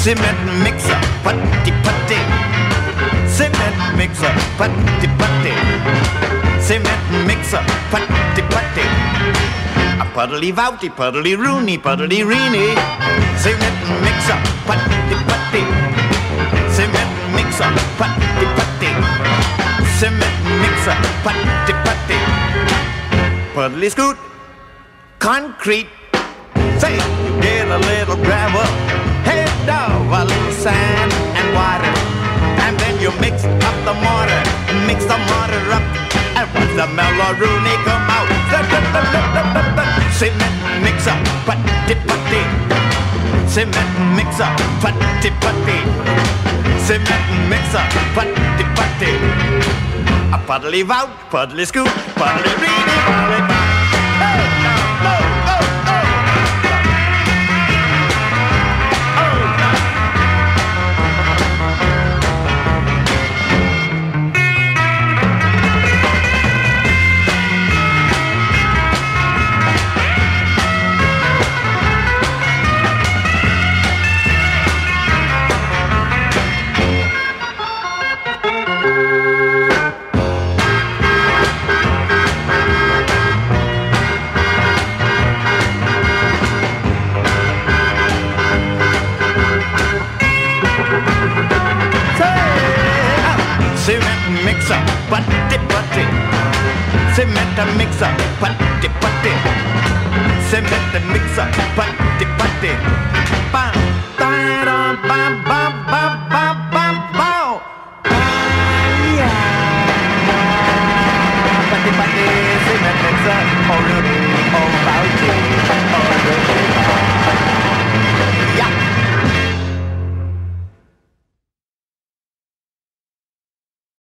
Cement mixer, putty putty. Cement mixer, putty putty. Cement mixer, putty putty. A puddly vouty, puddly rooney, puddly reeny. Cement mixer, putty putty. Cement mixer, putty putty. Cement mixer, putty putty. Puddly scoot, concrete. Say you get a little gravel, head down a little sand and water, and then you mix up the mortar, mix the mortar up, and watch the Mellow-Rooney come out. Cement mixer, putty putty. Cement mixer, putty putty. Cement mixer, putty putty. A puddly vout, puddly scoop, puddly reedy, puddly. Cement mixer, putty putty. Cement mixer, putty putty. Cement mixer, putty putty. Bam, bam, bam, bam, bam, bam, bam, bam. Putty putty, cement mixer, oh Rudy.